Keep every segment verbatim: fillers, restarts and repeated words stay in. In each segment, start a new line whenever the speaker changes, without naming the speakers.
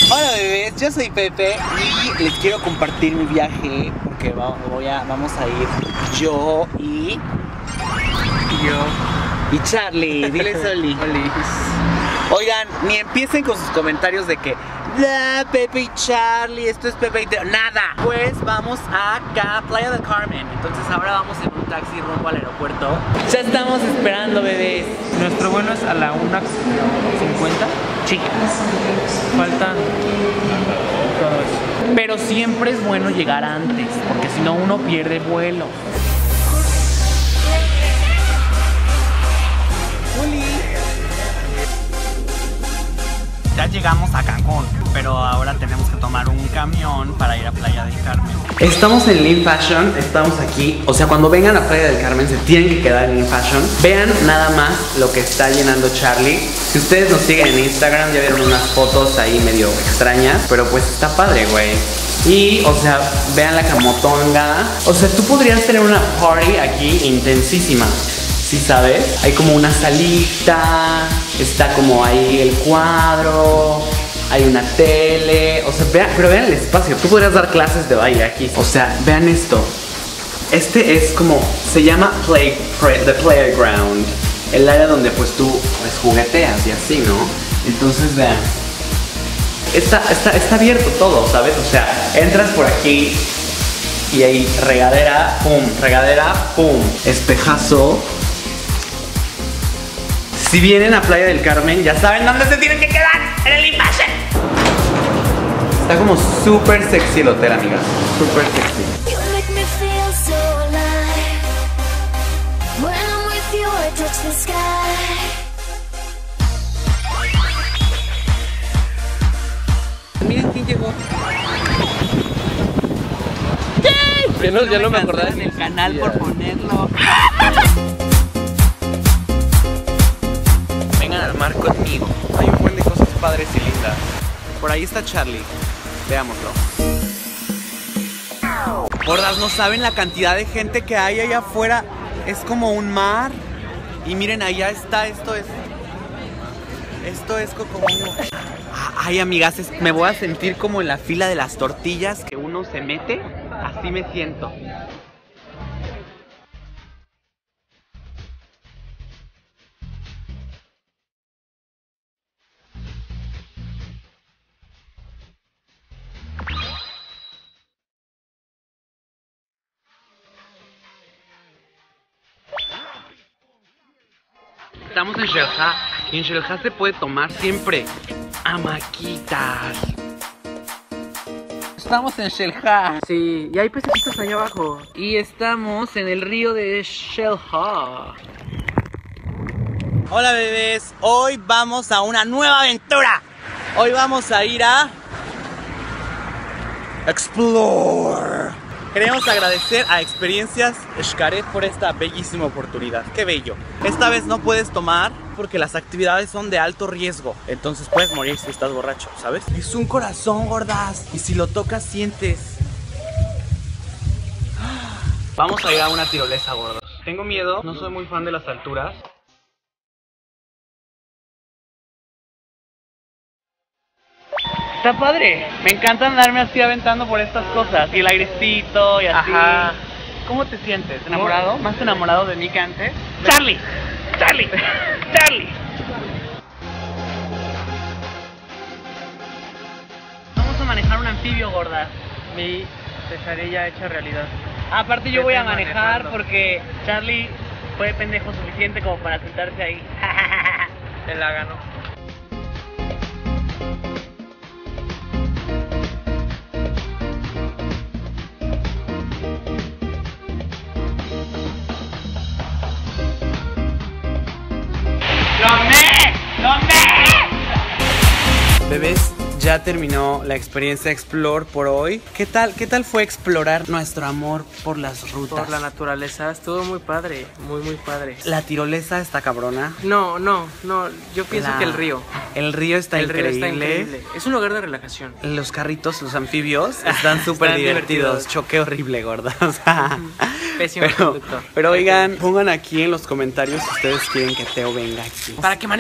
Hola bebés, yo soy Pepe y les quiero compartir mi viaje porque voy a, vamos a ir yo y...
Yo
y Charlie, dile Soli. Oigan, ni empiecen con sus comentarios de que bla, Pepe y Charlie, esto es Pepe y Teo, nada. Pues vamos acá, Playa del Carmen. Entonces ahora vamos en un taxi rumbo al aeropuerto. Ya estamos esperando, bebés.
Nuestro vuelo es a la una cincuenta.
Chicas,
Faltan todo eso.
pero siempre es bueno llegar antes, porque si no uno pierde vuelo. Ya llegamos a Cancún, pero ahora tenemos que tomar un camión para ir a Playa del Carmen. Estamos en Lean Fashion, estamos aquí. O sea, cuando vengan a Playa del Carmen se tienen que quedar en Lean Fashion. Vean nada más lo que está llenando Charlie. Si ustedes nos siguen en Instagram ya vieron unas fotos ahí medio extrañas, pero pues está padre, güey. Y, o sea, vean la camotonga. O sea, tú podrías tener una party aquí intensísima. ¿Sí sabes? Hay como una salita, está como ahí el cuadro, hay una tele, o sea, vean, pero vean el espacio, tú podrías dar clases de baile aquí. O sea, vean esto, este es como, se llama play, play, the playground, el área donde pues tú pues jugueteas y así, ¿no? Entonces vean, está, está, está abierto todo, ¿sabes? O sea, entras por aquí y hay regadera, pum, regadera, pum, espejazo. Si vienen a Playa del Carmen, ya saben dónde se tienen que quedar, en el Lean Fashion. Está como súper sexy el hotel, amigas. Súper sexy. Miren quién llegó.
Ya no, ya no me acordaba
en el canal por ponerlo. Vengan al mar conmigo. Hay un buen de cosas padres y lindas. Por ahí está Charlie. Veámoslo. Gordas, no saben la cantidad de gente que hay allá afuera. Es como un mar. Y miren, allá está. Esto es... Esto es como... Ay, amigas, es... me voy a sentir como en la fila de las tortillas que uno se mete. Así me siento. Estamos en Xel-Há y en Xel-Há se puede tomar siempre hamaquitas. Estamos en Xel-Há.
Sí, y hay pececitos allá abajo.
Y estamos en el río de Xel-Há. Hola bebés, hoy vamos a una nueva aventura. Hoy vamos a ir a Explore. Queremos agradecer a Experiencias Xcaret por esta bellísima oportunidad. ¡Qué bello! Esta vez no puedes tomar porque las actividades son de alto riesgo. Entonces puedes morir si estás borracho, ¿sabes? Es un corazón, gordas. Y si lo tocas, sientes. Vamos a ir a una tirolesa, gordos. Tengo miedo, no soy muy fan de las alturas. Está padre, me encanta andarme así aventando por estas cosas. Y el airecito y así.
Ajá.
¿Cómo te sientes? ¿Enamorado? ¿Más enamorado de mí que antes? ¡Charlie! ¡Charlie! ¡Charlie! Vamos a manejar un anfibio, gorda.
Mi pesadilla hecha realidad.
Aparte yo voy a manejar
manejando.
porque Charlie fue pendejo suficiente como para sentarse ahí.
Él la ganó. Bebés, ya terminó la experiencia Explore por hoy. ¿Qué tal, qué tal fue explorar nuestro amor por las rutas?
Por la naturaleza, estuvo muy padre, muy muy padre.
La tirolesa está cabrona.
No, no, no, yo pienso
La-
que el río.
El río está,
el
increíble.
río está increíble. Es un lugar de relajación.
Los carritos, los anfibios, están súper
Están
divertidos.
divertidos.
Choque horrible, gordas.
Pésimo
pero,
conductor.
pero oigan, pongan aquí en los comentarios si ustedes quieren que Teo venga aquí.
Para que maneje.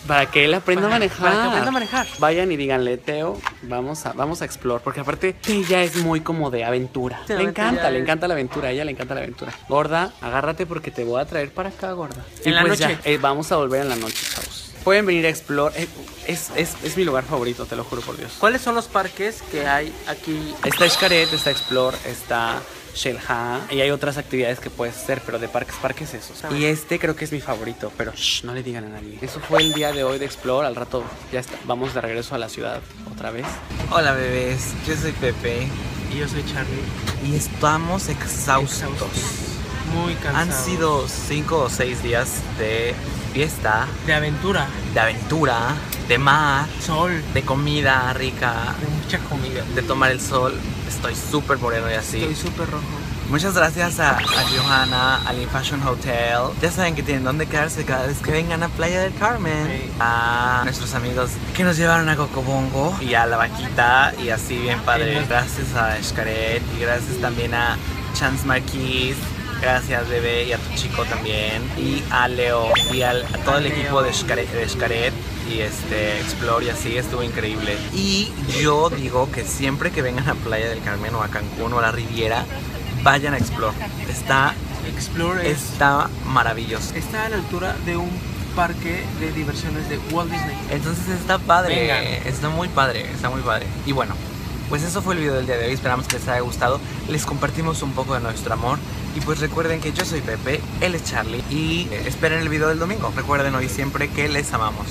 Para que él aprenda
Para-
a manejar.
para que aprenda a manejar.
Vayan y díganle, Teo, vamos a, vamos a explorar. Porque aparte, ella es muy como de aventura.
Sí,
Le encanta,
ya
le
es-
encanta la aventura. A ella le encanta la aventura. Gorda, agárrate porque te voy a traer para acá, gorda.
En la
pues
noche.
ya, eh, vamos a volver en la noche, chavos. Pueden venir a explorar. Eh, es, es, es mi lugar favorito, te lo juro por Dios.
¿Cuáles son los parques que hay aquí?
Está Xcaret, está Explore, está Xel-Há y hay otras actividades que puedes hacer, pero de parques, parques esos. Y este creo que es mi favorito, pero shh, no le digan a nadie. Eso fue el día de hoy de Explore. Al rato ya está, vamos de regreso a la ciudad otra vez.
Hola bebés, yo soy Pepe
Y yo soy Charlie.
y estamos exhaustos.
Muy cansado.
Han sido cinco o seis días de fiesta,
de aventura,
de aventura, de mar,
sol,
de comida rica,
de mucha comida.
de tomar el sol. Estoy súper moreno y así.
Estoy súper rojo.
Muchas gracias a, a Johanna, al In Fashion Hotel. Ya saben que tienen dónde quedarse cada vez que vengan a Playa del Carmen.
Sí.
A nuestros amigos que nos llevaron a Cocobongo y a La Vaquita y así bien padre.
Sí.
Gracias a Xcaret y gracias también a Chance Marquis. Gracias bebé y a tu chico también. Y a Leo y al, a todo el
Leo.
equipo de Xcaret, de Xcaret y este Explore y así estuvo increíble. Y yo digo que siempre que vengan a Playa del Carmen o a Cancún o a la Riviera, vayan a Explore. Está,
Explore es-
está maravilloso.
está a la altura de un parque de diversiones de Walt Disney.
Entonces está padre,
Vengan.
está muy padre, está muy padre. Y bueno, pues eso fue el video del día de hoy, esperamos que les haya gustado. Les compartimos un poco de nuestro amor. Y pues recuerden que yo soy Pepe, él es Charlie. Y eh, esperen el video del domingo. Recuerden hoy siempre que les amamos.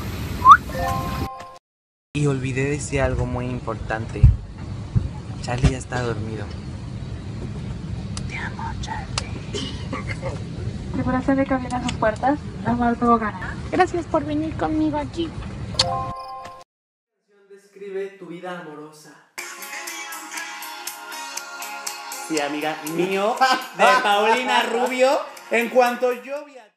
Y olvidé decir algo muy importante. Charlie ya está dormido.
Preparación de camino a sus puertas, amor todo gana. Gracias por venir conmigo aquí.
Describe tu vida amorosa.
Sí, amiga, mío, de Paulina Rubio. En cuanto yo vi a...